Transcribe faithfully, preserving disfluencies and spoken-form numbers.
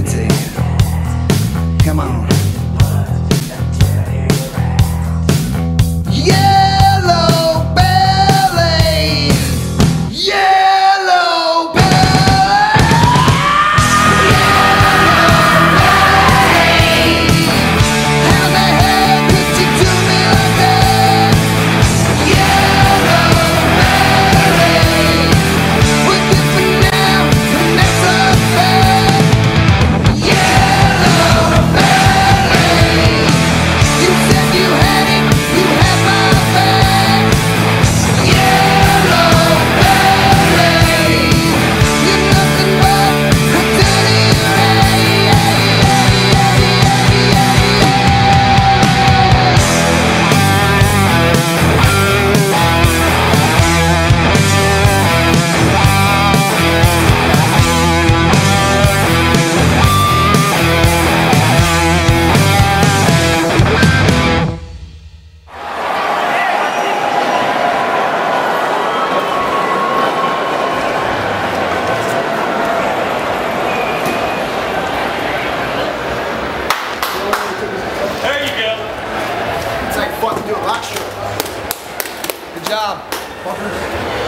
city. Come on. Yellow belly, yellow belly, yellow belly. How the hell could you do me like that? Yellow belly, we're different now, and that's a fact. Yellow belly, you said you had it, you had my back. Yellow belly, you're nothing but a dirty ray. There you go. It's like fucking do a rock show. Good job, fuckers.